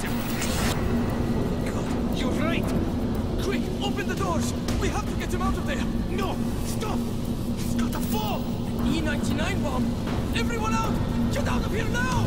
God, you're right! Quick, open the doors! We have to get him out of there! No! Stop! He's got to fall! An E-99 bomb! Everyone out! Get out of here now!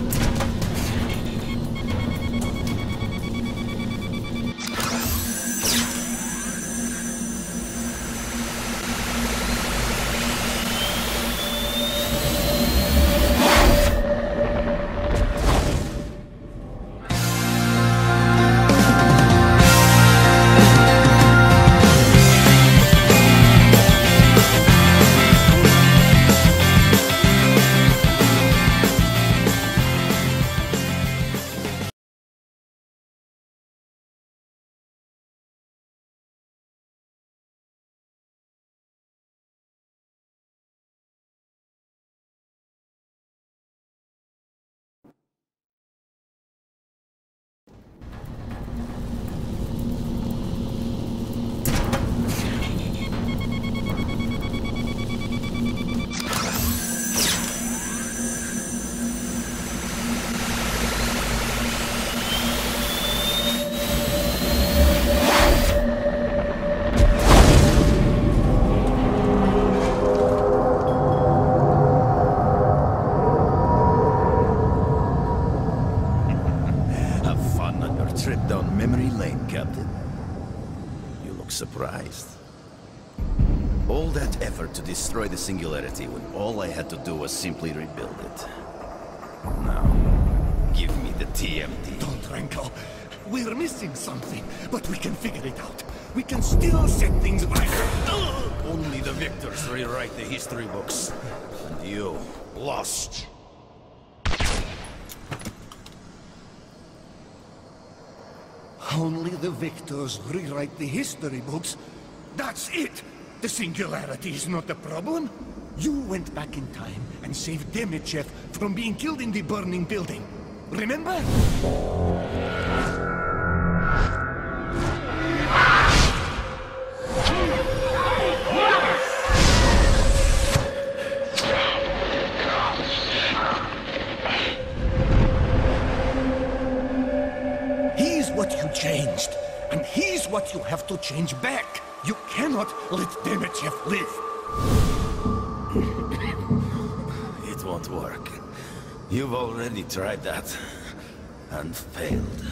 Surprised. All that effort to destroy the Singularity when all I had to do was simply rebuild it. Now, give me the TMD. Don't, Renko. We're missing something, but we can figure it out. We can still set things right. Only the victors rewrite the history books. And you, lost. Only the victors rewrite the history books. That's it! The Singularity is not the problem. You went back in time and saved Demichev from being killed in the burning building. Remember? Changed, and he's what you have to change back. You cannot let Demichev live. It won't work. You've already tried that, and failed.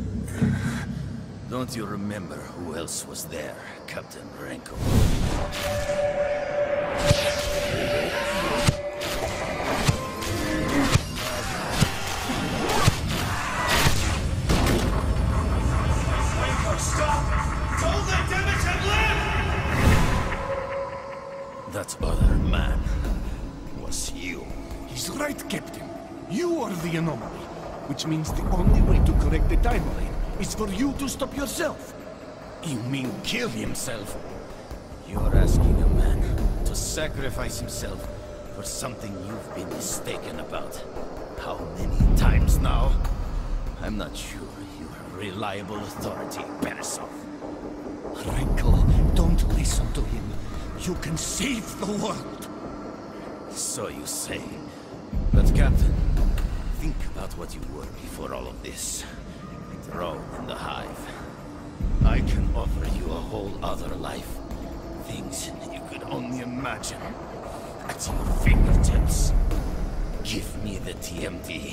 Don't you remember who else was there, Captain Renko? That other man was you. He's right, Captain. You are the anomaly, which means the only way to correct the timeline is for you to stop yourself. You mean kill himself? You're asking a man to sacrifice himself for something you've been mistaken about. How many times now? I'm not sure you're a reliable authority, Barisov. Renko, don't listen to him. You can save the world! So you say. But Captain, think about what you were before all of this. Thrown in the hive. I can offer you a whole other life. Things you could only imagine. At your fingertips. Give me the TMD.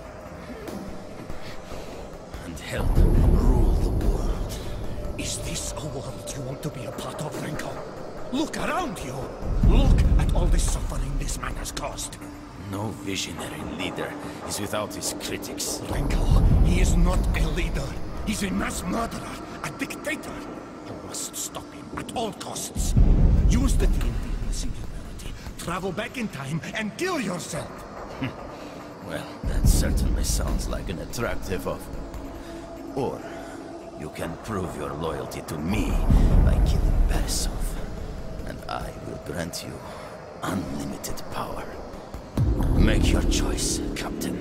And help rule the world. Is this a world you want to be a part of, Renko? Look around you! Look at all the suffering this man has caused! No visionary leader is without his critics. Renko, he is not a leader. He's a mass murderer, a dictator. You must stop him at all costs. Use the TNT in the Singularity, travel back in time, and kill yourself! Well, that certainly sounds like an attractive offer. Or, you can prove your loyalty to me by killing Barisov. And I will grant you unlimited power. Make your choice, Captain.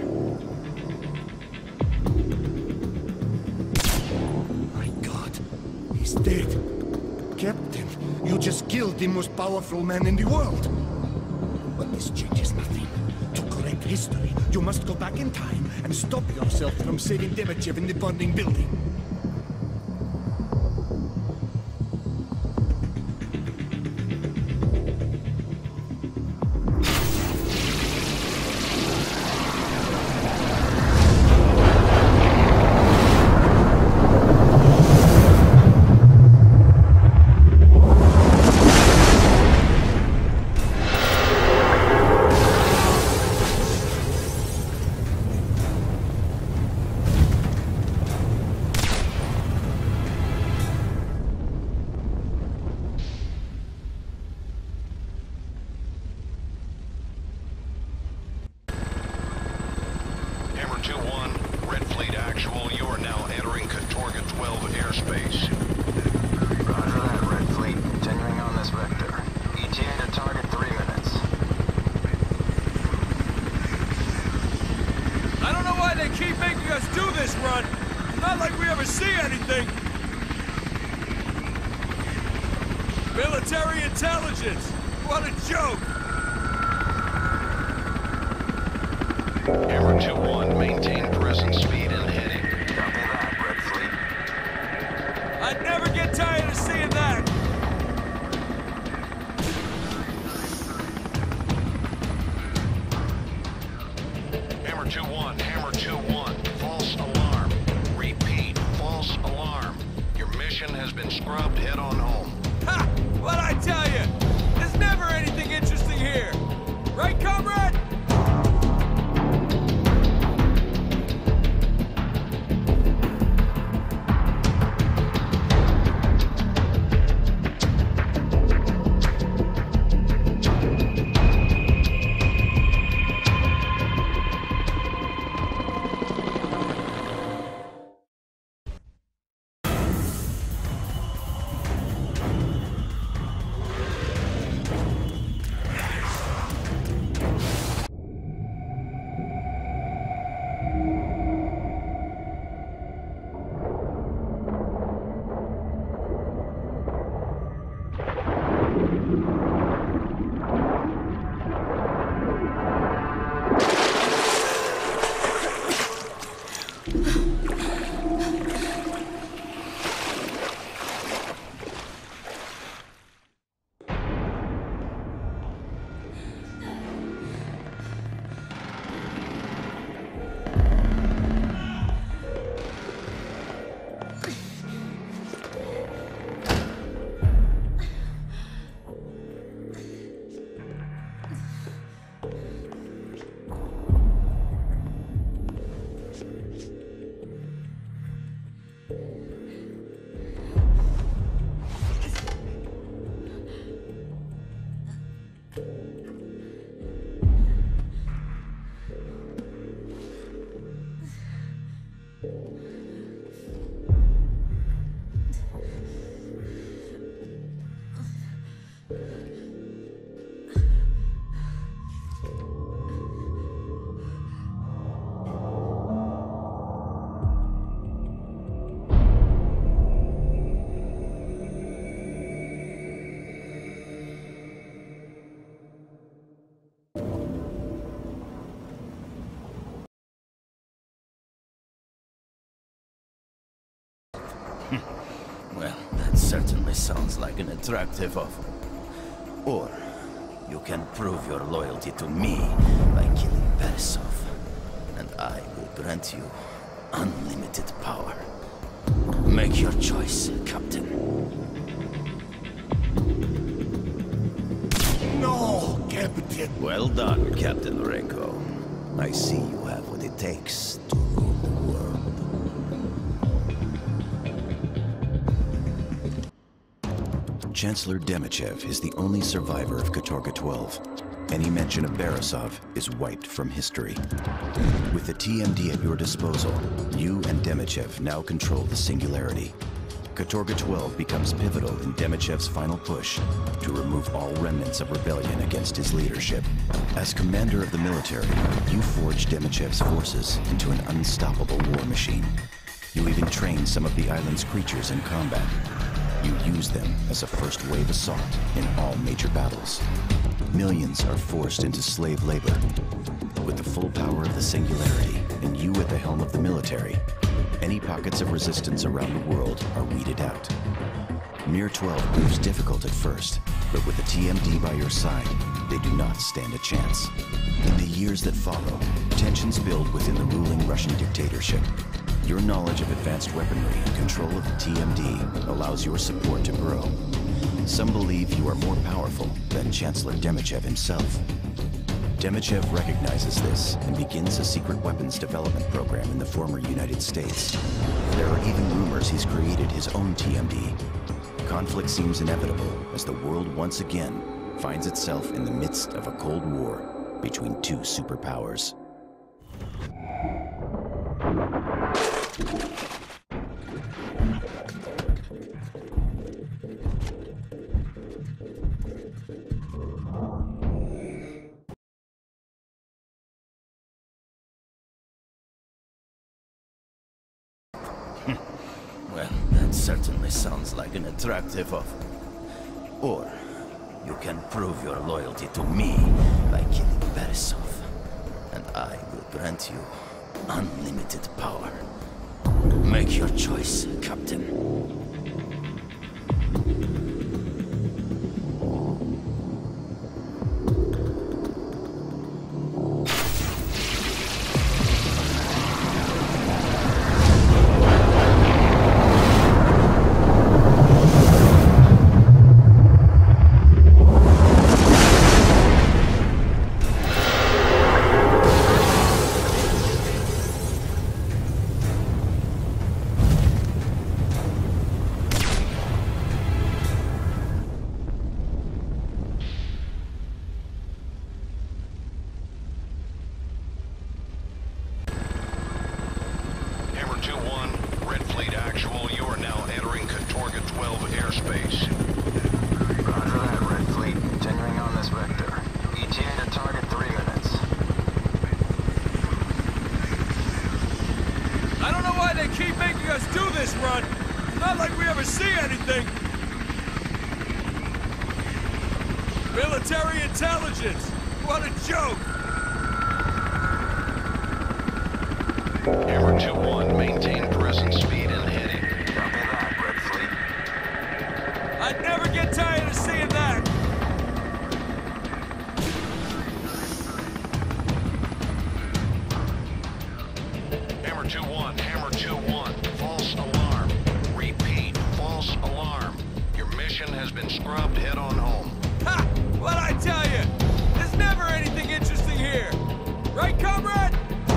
My God, he's dead. Captain, you just killed the most powerful man in the world. But this changes nothing. To correct history, you must go back in time and stop yourself from saving Demichev in the burning building. Military intelligence! What a joke! Hammer 2-1, maintain present speed and heading. Copy that, Red Fleet. I'd never get tired of seeing that! Hammer 2-1, false alarm. Repeat, false alarm. Your mission has been scrubbed, head on home. Ha! What'd I tell you? There's never anything interesting here! Right, comrade? Well, that certainly sounds like an attractive offer. Or, you can prove your loyalty to me by killing Barisov. And I will grant you unlimited power. Make your choice, Captain. No, Captain! Well done, Captain Renko. I see you have what it takes to rule the world. Chancellor Demichev is the only survivor of Katorga 12. Any mention of Barisov is wiped from history. With the TMD at your disposal, you and Demichev now control the Singularity. Katorga 12 becomes pivotal in Demichev's final push to remove all remnants of rebellion against his leadership. As commander of the military, you forged Demichev's forces into an unstoppable war machine. You even trained some of the island's creatures in combat. You use them as a first-wave assault in all major battles. Millions are forced into slave labor. With the full power of the Singularity, and you at the helm of the military, any pockets of resistance around the world are weeded out. Mir 12 proves difficult at first, but with the TMD by your side, they do not stand a chance. In the years that follow, tensions build within the ruling Russian dictatorship. Your knowledge of advanced weaponry and control of the TMD allows your support to grow. Some believe you are more powerful than Chancellor Demichev himself. Demichev recognizes this and begins a secret weapons development program in the former United States. There are even rumors he's created his own TMD. Conflict seems inevitable as the world once again finds itself in the midst of a Cold War between two superpowers. Well, that certainly sounds like an attractive offer. Or, you can prove your loyalty to me by killing Barisov, and I will grant you unlimited power. Make your choice, Captain. Military intelligence! What a joke! Hammer 2-1, maintain present speed and heading. Copy that, Red Fleet. I'd never get tired of seeing that! Hammer 2-1, false alarm. Repeat, false alarm. Your mission has been scrubbed, head on home. Ha! What'd I tell you? There's never anything interesting here! Right, comrade?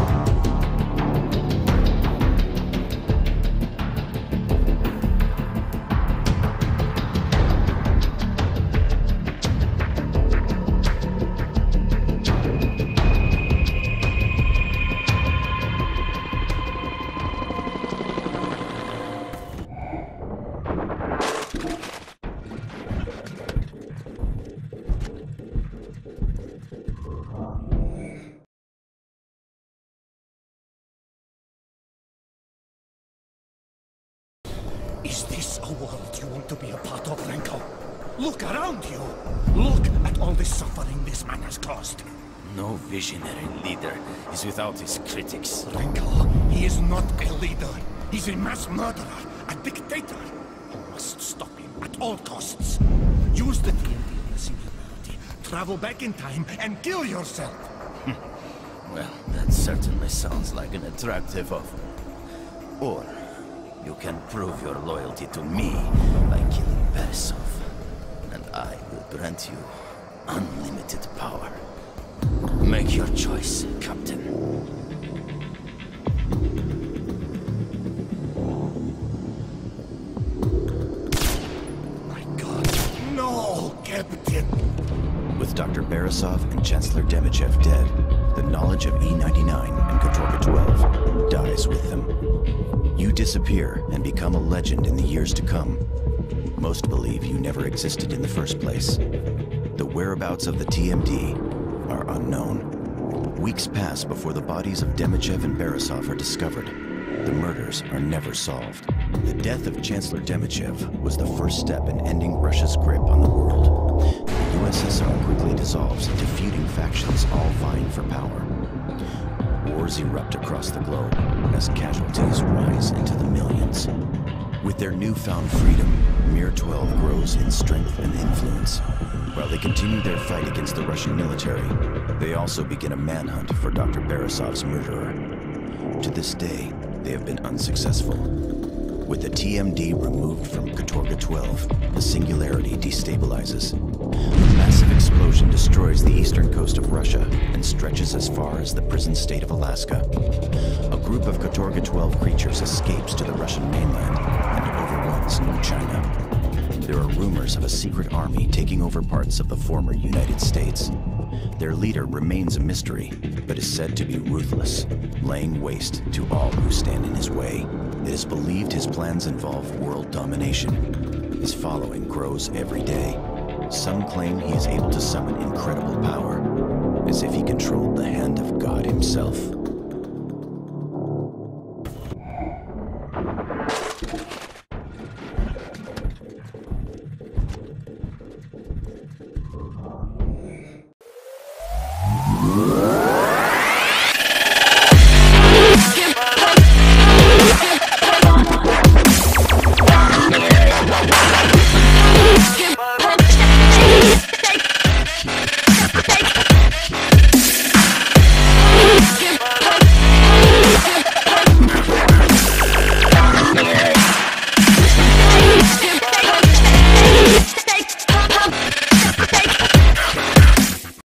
Is this a world you want to be a part of, Renko? Look around you! Look at all the suffering this man has caused! No visionary leader is without his critics. Renko, he is not a leader. He's a mass murderer, a dictator. You must stop him at all costs. Use the TMD and the Singularity. Travel back in time and kill yourself! Well, that certainly sounds like an attractive offer. Or, you can prove your loyalty to me by killing Barisov, and I will grant you unlimited power. Make your choice, Captain. My God, no, Captain! With Dr. Barisov and Chancellor Demichev dead, the knowledge of E99 and Katorga 12 dies with them. You disappear and become a legend in the years to come. Most believe you never existed in the first place. The whereabouts of the TMD are unknown. Weeks pass before the bodies of Demichev and Barisov are discovered. The murders are never solved. The death of Chancellor Demichev was the first step in ending Russia's grip on the world. The USSR quickly dissolves, defeating factions all vying for power. wars erupt across the globe as casualties rise into the millions. With their newfound freedom, Mir 12 grows in strength and influence. While they continue their fight against the Russian military, they also begin a manhunt for Dr. Barisov's murderer. To this day, they have been unsuccessful. With the TMD removed from Katorga 12, the Singularity destabilizes. A massive explosion destroys the eastern coast of Russia and stretches as far as the prison state of Alaska. A group of Katorga 12 creatures escapes to the Russian mainland and overruns New China. There are rumors of a secret army taking over parts of the former United States. Their leader remains a mystery, but is said to be ruthless, laying waste to all who stand in his way. It is believed his plans involve world domination. His following grows every day. Some claim he is able to summon incredible power, as if he controlled the hand of God himself.